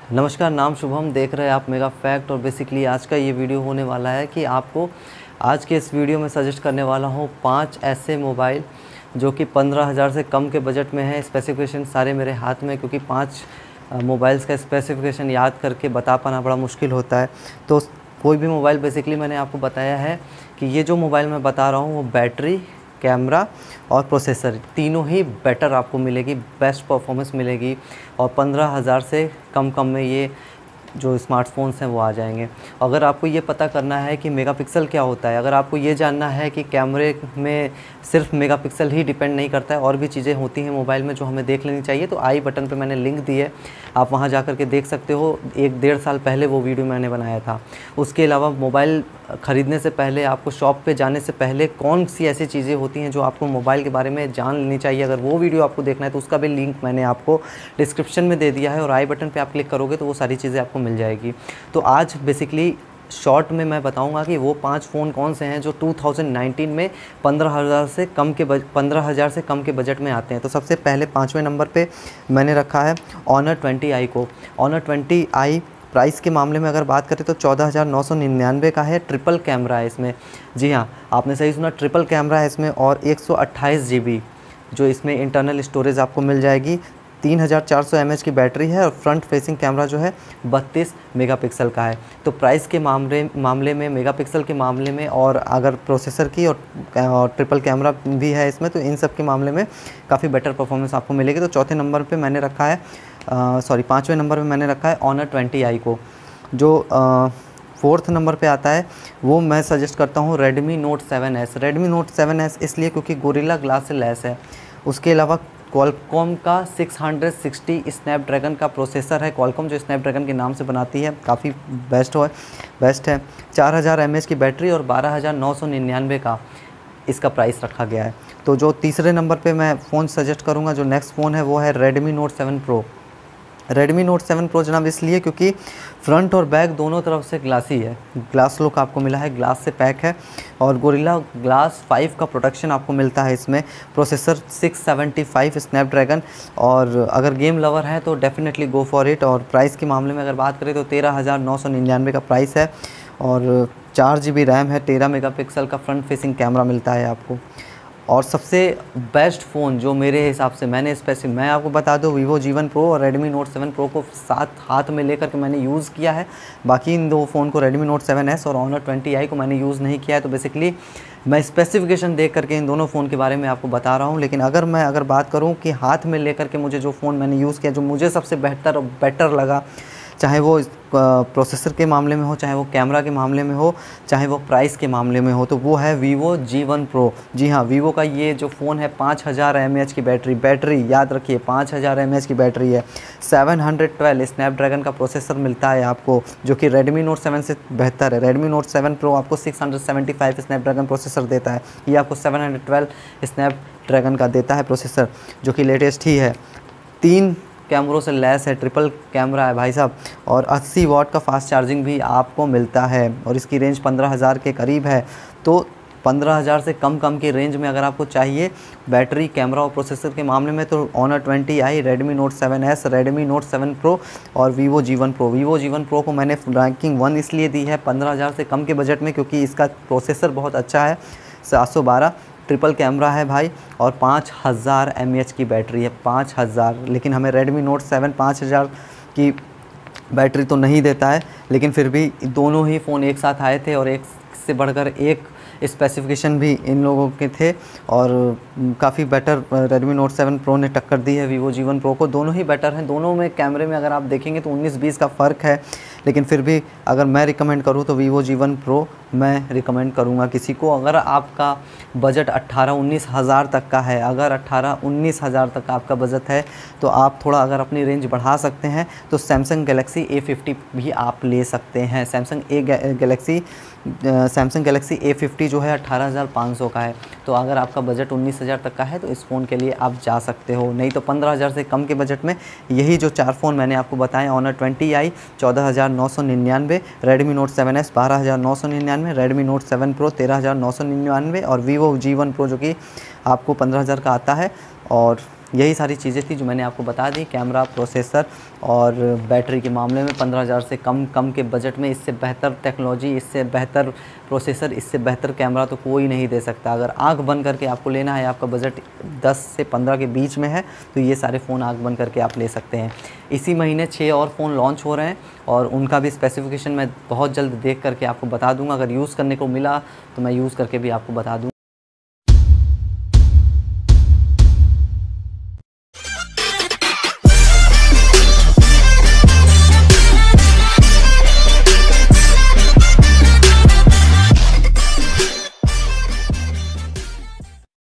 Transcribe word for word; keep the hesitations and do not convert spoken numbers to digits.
नमस्कार, नाम शुभम, देख रहे हैं आप मेगा फैक्ट। और बेसिकली आज का ये वीडियो होने वाला है कि आपको आज के इस वीडियो में सजेस्ट करने वाला हूँ पांच ऐसे मोबाइल जो कि पंद्रह हज़ार से कम के बजट में है। स्पेसिफिकेशन सारे मेरे हाथ में, क्योंकि पांच मोबाइल्स का स्पेसिफिकेशन याद करके बता पाना बड़ा मुश्किल होता है। तो कोई भी मोबाइल बेसिकली मैंने आपको बताया है कि ये जो मोबाइल मैं बता रहा हूँ वो बैटरी, कैमरा और प्रोसेसर तीनों ही बेटर आपको मिलेगी, बेस्ट परफॉर्मेंस मिलेगी। और पंद्रह हज़ार से कम कम में ये जो स्मार्टफोन्स हैं वो आ जाएंगे। अगर आपको ये पता करना है कि मेगापिक्सल क्या होता है, अगर आपको ये जानना है कि कैमरे में सिर्फ मेगापिक्सल ही डिपेंड नहीं करता है, और भी चीज़ें होती हैं मोबाइल में जो हमें देख लेनी चाहिए, तो आई बटन पे मैंने लिंक दी है, आप वहाँ जा कर के देख सकते हो। एक डेढ़ साल पहले वो वीडियो मैंने बनाया था। उसके अलावा मोबाइल ख़रीदने से पहले, आपको शॉप पे जाने से पहले कौन सी ऐसी चीज़ें होती हैं जो आपको मोबाइल के बारे में जान लेनी चाहिए, अगर वो वीडियो आपको देखना है तो उसका भी लिंक मैंने आपको डिस्क्रिप्शन में दे दिया है, और आई बटन पे आप क्लिक करोगे तो वो सारी चीज़ें आपको मिल जाएगी। तो आज बेसिकली शॉर्ट में मैं बताऊंगा कि वो पांच फ़ोन कौन से हैं जो दो हज़ार उन्नीस में पंद्रह हज़ार से कम के पंद्रह हज़ार से कम के बजट में आते हैं। तो सबसे पहले पाँचवें नंबर पे मैंने रखा है ऑनर ट्वेंटी आई को। ऑनर ट्वेंटी आई प्राइस के मामले में अगर बात करें तो चौदह हज़ार नौ सौ निन्यानवे का है। ट्रिपल कैमरा है इसमें, जी हाँ आपने सही सुना, ट्रिपल कैमरा है इसमें, और एक सौ अट्ठाईस जी बी जो इसमें इंटरनल स्टोरेज आपको मिल जाएगी। तीन हज़ार चार सौ एम एच की बैटरी है, और फ्रंट फेसिंग कैमरा जो है बत्तीस मेगापिक्सल का है। तो प्राइस के मामले मामले में, मेगापिक्सल के मामले में, और अगर प्रोसेसर की और, और ट्रिपल कैमरा भी है इसमें, तो इन सब के मामले में काफ़ी बेटर परफॉर्मेंस आपको मिलेगी। तो चौथे नंबर पे मैंने रखा है, सॉरी पाँचवें नंबर पे मैंने रखा है ऑनर ट्वेंटी आई को। जो फोर्थ नंबर पे आता है वो मैं सजेस्ट करता हूँ Redmi note seven S. Redmi note seven S इसलिए क्योंकि गोरिल्ला ग्लास से लैस है। उसके अलावा क्वालकॉम का सिक्स साठ स्नैपड्रैगन का प्रोसेसर है। क्वालकॉम जो स्नैपड्रैगन के नाम से बनाती है, काफ़ी बेस्ट हो बेस्ट है। चार हज़ार एम एच की बैटरी और बारह हज़ार नौ सौ निन्यानवे का इसका प्राइस रखा गया है। तो जो तीसरे नंबर पे मैं फ़ोन सजेस्ट करूँगा, जो नेक्स्ट फ़ोन है वो है Redmi note seven pro. Redmi note seven pro जनाब इसलिए क्योंकि फ्रंट और बैक दोनों तरफ से ग्लासी है, ग्लास लुक आपको मिला है, ग्लास से पैक है, और गोरिल्ला ग्लास फाइव का प्रोटेक्शन आपको मिलता है इसमें। Processor six seventy five Snapdragon, और अगर गेम लवर है तो डेफिनेटली गो फॉर इट। और प्राइस के मामले में अगर बात करें तो तेरह हज़ार नौ सौ निन्यानवे का प्राइस है, और चार जी बी रैम है, तेरह मेगापिक्सल का फ्रंट फेसिंग कैमरा मिलता है आपको। और सबसे बेस्ट फ़ोन जो मेरे हिसाब से मैंने स्पेसिफिक मैं आपको बता दूं, वीवो जी वन प्रो और रेडमी नोट सेवन प्रो को साथ हाथ में लेकर के मैंने यूज़ किया है। बाकी इन दो फ़ोन को, रेडमी नोट सेवन एस और ऑनर ट्वेंटी आई को, मैंने यूज़ नहीं किया है। तो बेसिकली मैं स्पेसिफिकेशन देख करके इन दोनों फ़ोन के बारे में आपको बता रहा हूँ। लेकिन अगर मैं अगर बात करूँ कि हाथ में लेकर के मुझे जो फ़ोन मैंने यूज़ किया, जो मुझे सबसे बेहतर और बेटर लगा, चाहे वो प्रोसेसर के मामले में हो, चाहे वो कैमरा के मामले में हो, चाहे वो प्राइस के मामले में हो, तो वो है वीवो जी वन प्रो। जी हाँ, वीवो का ये जो फ़ोन है पाँच हज़ार एम एच की बैटरी बैटरी याद रखिए पाँच हज़ार एम एच की बैटरी है। सेवन हंड्रेड ट्वेल्व स्नैपड्रैगन का प्रोसेसर मिलता है आपको, जो कि रेडमी नोट सेवन से बेहतर है। रेडमी नोट सेवन प्रो आपको six seventy five Snapdragon processor देता है, ये आपको सेवन हंड्रेड ट्वेल्व स्नैपड्रैगन का देता है प्रोसेसर, जो कि लेटेस्ट ही है। तीन कैमरों से लैस है, ट्रिपल कैमरा है भाई साहब, और अस्सी वाट का फास्ट चार्जिंग भी आपको मिलता है, और इसकी रेंज पंद्रह हज़ार के करीब है। तो पंद्रह हज़ार से कम कम की रेंज में अगर आपको चाहिए बैटरी, कैमरा और प्रोसेसर के मामले में, तो Honor twenty I, Redmi note seven S, Redmi note seven pro और Vivo Z one pro. Vivo Z one pro को मैंने रैंकिंग वन इसलिए दी है पंद्रह हज़ार से कम के बजट में, क्योंकि इसका प्रोसेसर बहुत अच्छा है, सात सौ बारह, ट्रिपल कैमरा है भाई, और पाँच हज़ार एम ए एच की बैटरी है, पाँच हज़ार। लेकिन हमें रेडमी नोट सेवन पाँच हज़ार की बैटरी तो नहीं देता है, लेकिन फिर भी दोनों ही फ़ोन एक साथ आए थे, और एक से बढ़कर एक स्पेसिफिकेशन भी इन लोगों के थे, और काफ़ी better Redmi note seven pro ने टक्कर दी है वीवो जी वन प्रो को। दोनों ही बेटर हैं, दोनों में कैमरे में अगर आप देखेंगे तो उन्नीस बीस का फ़र्क है, लेकिन फिर भी अगर मैं रिकमेंड करूं तो वीवो जी वन प्रो मैं रिकमेंड करूंगा किसी को। अगर आपका बजट अट्ठारह उन्नीस हज़ार तक का है, अगर अट्ठारह उन्नीस हज़ार तक का आपका बजट है, तो आप थोड़ा अगर अपनी रेंज बढ़ा सकते हैं तो सैमसंग गैलेक्सी ए फिफ्टी भी आप ले सकते हैं। Samsung A Galaxy Samsung Galaxy A fifty जो है अट्ठारह हज़ार पाँच सौ का है। तो अगर आपका बजट उन्नीस हज़ार तक का है तो इस फ़ोन के लिए आप जा सकते हो। नहीं तो पंद्रह हज़ार से कम के बजट में यही जो चार फ़ोन मैंने आपको बताए, ऑनर ट्वेंटी आई चौदह हज़ार नौ सौ निन्यानवे, रेडमी नोट सेवन एस बारह हज़ार नौ सौ निन्यानवे, रेडमी नोट सेवन प्रो तेरह हज़ार नौ सौ निन्यानवे, और वीवो जी वन प्रो जो कि आपको पंद्रह हज़ार का आता है। और यही सारी चीज़ें थी जो मैंने आपको बता दी। कैमरा, प्रोसेसर और बैटरी के मामले में पंद्रह हज़ार से कम कम के बजट में इससे बेहतर टेक्नोलॉजी, इससे बेहतर प्रोसेसर, इससे बेहतर कैमरा तो कोई नहीं दे सकता। अगर आंख बंद करके आपको लेना है, आपका बजट दस से पंद्रह के बीच में है, तो ये सारे फ़ोन आंख बंद करके आप ले सकते हैं। इसी महीने छः और फ़ोन लॉन्च हो रहे हैं और उनका भी स्पेसिफिकेशन मैं बहुत जल्द देख करके आपको बता दूँगा। अगर यूज़ करने को मिला तो मैं यूज़ करके भी आपको बता दूँगा।